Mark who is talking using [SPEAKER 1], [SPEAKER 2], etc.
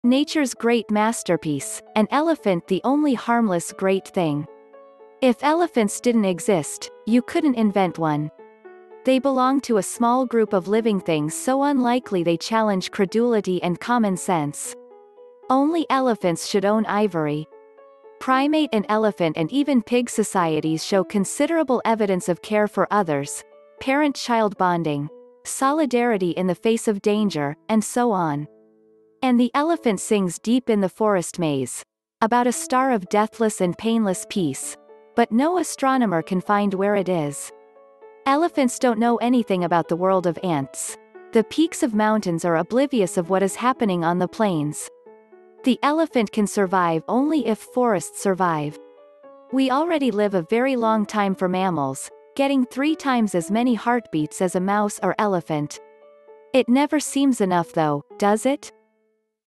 [SPEAKER 1] Nature's great masterpiece, an elephant the only harmless great thing. If elephants didn't exist, you couldn't invent one. They belong to a small group of living things so unlikely they challenge credulity and common sense. Only elephants should own ivory. Primate and elephant and even pig societies show considerable evidence of care for others, parent-child bonding, solidarity in the face of danger, and so on. And the elephant sings deep in the forest maze, about a star of deathless and painless peace, but no astronomer can find where it is. Elephants don't know anything about the world of ants. The peaks of mountains are oblivious of what is happening on the plains. The elephant can survive only if forests survive. We already live a very long time for mammals, getting 3 times as many heartbeats as a mouse or elephant. It never seems enough though, does it?